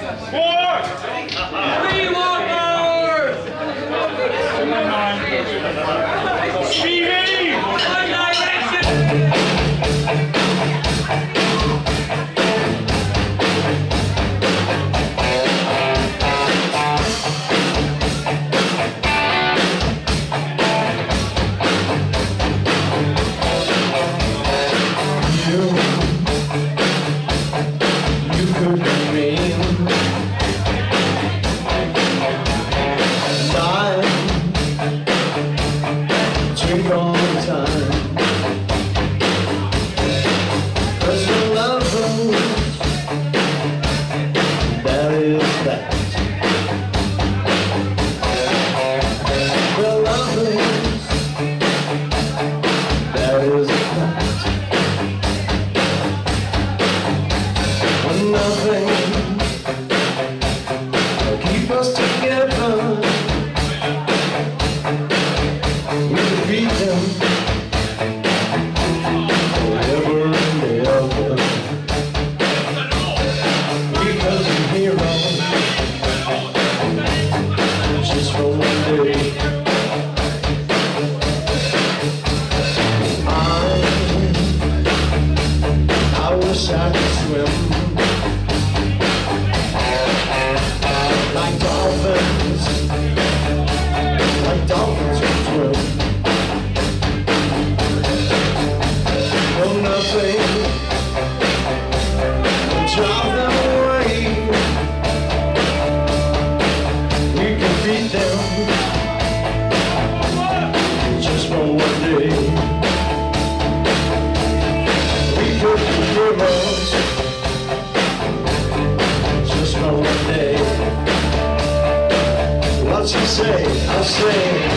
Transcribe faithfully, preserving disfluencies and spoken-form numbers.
Four! Three walkers! Stevie! One direction! Drink all the time, 'cause the lovers, that is that. The lovers, that is that. When nothing will keep us together, we beat them forever and ever. Because we're heroes just for one day. I, I wish I could swim like dolphins, like dolphins can swim. Nothing will drive them away. We can beat them just for one day. We could be heroes just for one day. What you say, I say.